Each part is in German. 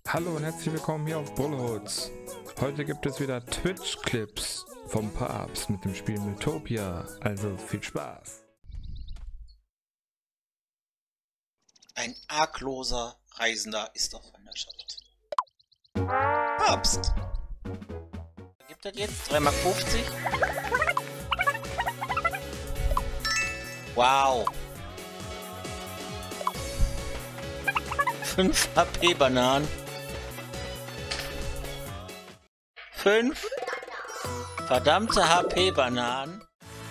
Hallo und herzlich willkommen hier auf Bullhoods. Heute gibt es wieder Twitch-Clips vom Papst mit dem Spiel Mythopia. Also viel Spaß. Ein argloser Reisender ist auf einer Schacht. Papst! Gibt das jetzt? 3,50 Mark? Wow! 5 HP Bananen. 5 verdammte HP Bananen.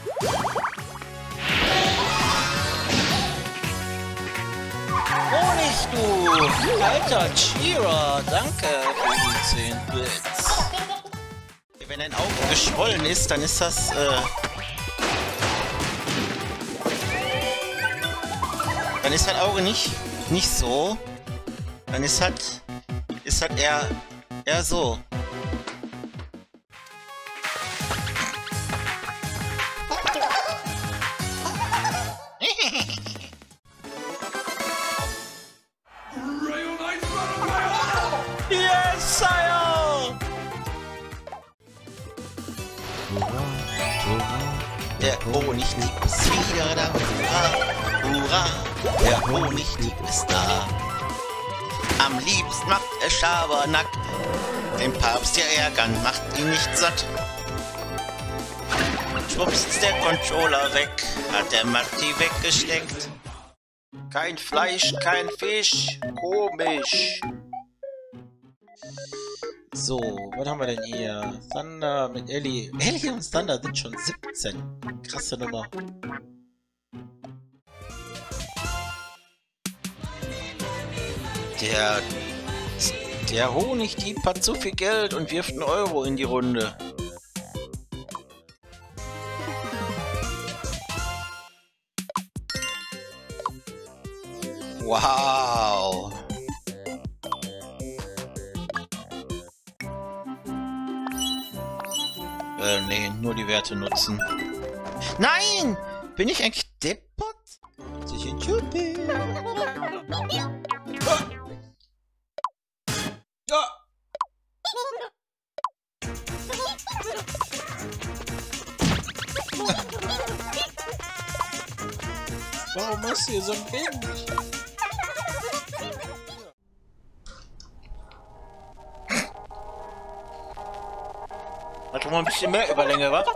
Honig, du! Alter Cheerer, danke für die 10 Bits. Wenn ein Auge geschwollen ist, dann ist das, dann ist das Auge nicht so. Dann ist halt eher so. Yes, Sire! Der Honigdieb ist wieder da. Hurra, hurra, der Honigdieb ist da. Am liebsten macht er Schabernack. Den Papst ja ärgern, macht ihn nicht satt. Schwupps ist der Controller weg, hat der Matti weggesteckt. Kein Fleisch, kein Fisch, komisch. So, was haben wir denn hier? Thunder mit Ellie. Ellie und Thunder sind schon 17. Krasse Nummer. Der Honigdieb hat zu viel Geld und wirft einen Euro in die Runde. Wow. Nee, nur die Werte nutzen. Nein! Bin ich eigentlich deppert? Sich in Juppie. Warum machst du hier so ein Kind? Hat doch mal ein bisschen mehr Überlänge, wa?